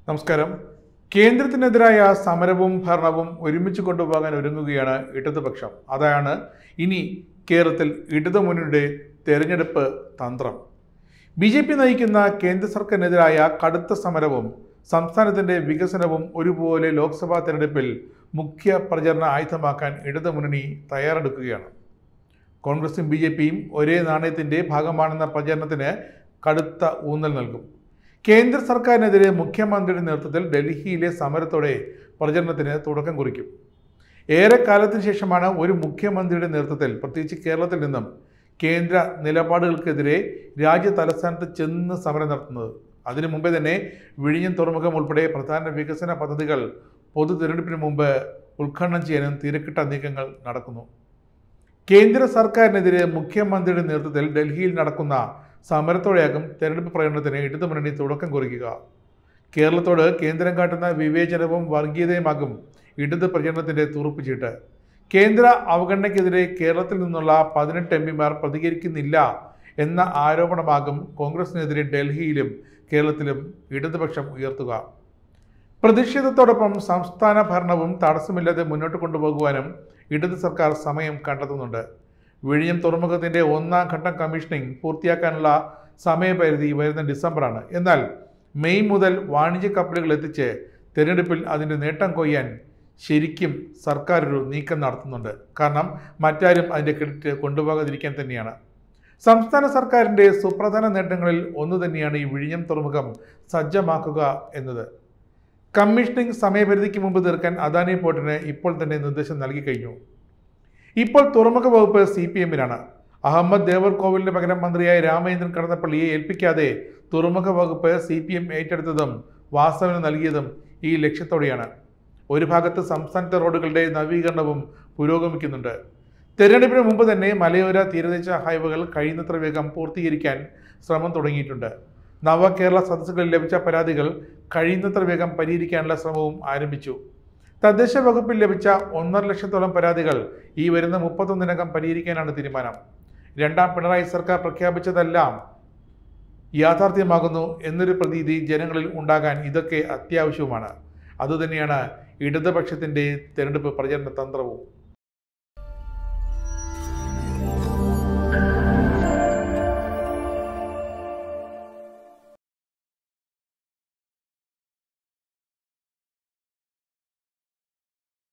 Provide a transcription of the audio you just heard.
നമസ്കാരം. കേന്ദ്രത്തിനെതിരായ സമരവും ഭരണവും ഒരുമിച്ച് കൊണ്ടുപോകാൻ ഒരുങ്ങുകയാണ് ഇടതുപക്ഷം. അതാണ് ഇനി കേരളത്തിൽ ഇടതുമുന്നണിയുടെ തെരഞ്ഞെടുപ്പ് തന്ത്രം. BJP നയിക്കുന്ന കേന്ദ്ര സർക്കാരിനെതിരായ കടുത്ത സമരവും സംസ്ഥാനത്തിന്റെ വികസനവും ഒരുപോലെ ലോക്സഭാ തെരഞ്ഞെടുപ്പിൽ മുഖ്യ പ്രചരണ ആയുധമാക്കാൻ ഇടതുമുന്നണി തയ്യാറെടുക്കുകയാണ്. കോൺഗ്രസും BJPയും ഒരേ നാണയത്തിന്റെ ഭാഗമാണെന്ന പ്രചരണത്തിന് കടുത്ത ഊന്നൽ നൽകും. കേന്ദ്ര സർക്കാരിനെതിരെ മുഖ്യമന്ത്രിയുടെ നേതൃത്വത്തിൽ ഡൽഹിയിലെ സമരത്തോടെ പ്രചരണത്തിന് തുടക്കം കുറിക്കും. ഏറെക്കാലത്തിന് ശേഷമാണ് ഒരു മുഖ്യമന്ത്രിയുടെ നേതൃത്വത്തിൽ, പ്രത്യേകിച്ച് കേരളത്തിൽ നിന്നും കേന്ദ്ര നിലപാടുകൾക്കെതിരെ രാജ്യ തലസ്ഥാനത്ത് ചെന്ന് സമരം നടത്തുന്നത്. അതിനു മുമ്പേ തന്നെ വിഴിഞ്ഞം തുറമുഖം ഉൾപ്പെടെ പ്രധാന വികസന പദ്ധതികൾ പൊതു തിരഞ്ഞെടുപ്പിന് മുമ്പ് ഉദ്ഘാടനം ചെയ്യാനും തിരക്കിട്ട നീക്കങ്ങൾ നടക്കുന്നു. കേന്ദ്ര സർക്കാരിനെതിരെ മുഖ്യമന്ത്രിയുടെ നേതൃത്വത്തിൽ ഡൽഹിയിൽ നടക്കുന്ന സമരത്തോടെയാകും തെരഞ്ഞെടുപ്പ് പ്രകടനത്തിന് ഇടതുമുന്നണി തുടക്കം കുറിക്കുക. കേരളത്തോട് കേന്ദ്രം കാട്ടുന്ന വിവേചനവും വർഗീയതയുമാകും ഇടത് പ്രചരണത്തിന്റെ തുറുപ്പുചീട്ട്. കേന്ദ്ര അവഗണനയ്ക്കെതിരെ കേരളത്തിൽ നിന്നുള്ള 18 MPമാർ പ്രതികരിക്കുന്നില്ല എന്ന ആരോപണമാകും കോൺഗ്രസിനെതിരെ ഡൽഹിയിലും കേരളത്തിലും ഇടതുപക്ഷം ഉയർത്തുക. പ്രതിഷേധത്തോടൊപ്പം സംസ്ഥാന ഭരണവും തടസ്സമില്ലാതെ മുന്നോട്ട് കൊണ്ടുപോകുവാനും ഇടത് സർക്കാർ സമയം കണ്ടെത്തുന്നുണ്ട്. വിഴിഞ്ഞം തുറമുഖത്തിന്റെ 1ാം ഘട്ടം കമ്മീഷനിങ് പൂർത്തിയാക്കാനുള്ള സമയപരിധി വരുന്ന ഡിസംബറാണ്. എന്നാൽ മെയ് മുതൽ വാണിജ്യ കപ്പലുകൾ എത്തിച്ച് തെരഞ്ഞെടുപ്പിൽ അതിന്റെ നേട്ടം കൊയ്യാൻ ശരിക്കും സർക്കാർ ഒരു നീക്കം നടത്തുന്നുണ്ട്. കാരണം മറ്റാരും അതിന്റെ ക്രെഡിറ്റ് കൊണ്ടുപോകാതിരിക്കാൻ തന്നെയാണ്. സംസ്ഥാന സർക്കാരിന്റെ സുപ്രധാന നേട്ടങ്ങളിൽ ഒന്ന് തന്നെയാണ് ഈ വിഴിഞ്ഞം തുറമുഖം സജ്ജമാക്കുക എന്നത്. കമ്മീഷനിങ് സമയപരിധിക്ക് മുമ്പ് തീർക്കാൻ അദാനി പോർട്ടിന് ഇപ്പോൾ തന്നെ നിർദ്ദേശം നൽകി കഴിഞ്ഞു. ഇപ്പോൾ തുറമുഖ വകുപ്പ് CPMനാണ്. അഹമ്മദ് ദേവർകോവിലിന് പകരം മന്ത്രിയായ രാമചന്ദ്രൻ കടന്നപ്പള്ളിയെ ഏൽപ്പിക്കാതെ തുറമുഖ വകുപ്പ് CPM ഏറ്റെടുത്തതും വാസവന് നൽകിയതും ഈ ലക്ഷ്യത്തോടെയാണ്. ഒരു ഭാഗത്ത് സംസ്ഥാനത്തെ റോഡുകളുടെ നവീകരണവും പുരോഗമിക്കുന്നുണ്ട്. തെരഞ്ഞെടുപ്പിന് മുമ്പ് തന്നെ മലയോര തീരദേശ ഹൈവേകൾ കഴിയുന്നത്ര വേഗം പൂർത്തീകരിക്കാൻ ശ്രമം തുടങ്ങിയിട്ടുണ്ട്. നവകേരള സദസ്സുകളിൽ ലഭിച്ച പരാതികൾ കഴിയുന്നത്ര വേഗം പരിഹരിക്കാനുള്ള ശ്രമവും ആരംഭിച്ചു. തദ്ദേശ വകുപ്പിൽ ലഭിച്ച 1.5 ലക്ഷത്തോളം പരാതികൾ ഈ വരുന്ന 31-നകം പരിഹരിക്കാനാണ് തീരുമാനം. രണ്ടാം പിണറായി സർക്കാർ പ്രഖ്യാപിച്ചതെല്ലാം യാഥാർത്ഥ്യമാകുന്നു എന്നൊരു പ്രതീതി ജനങ്ങളിൽ ഉണ്ടാകാൻ ഇതൊക്കെ അത്യാവശ്യവുമാണ്. അതുതന്നെയാണ് ഇടതുപക്ഷത്തിന്റെ തെരഞ്ഞെടുപ്പ് പ്രചരണ തന്ത്രവും.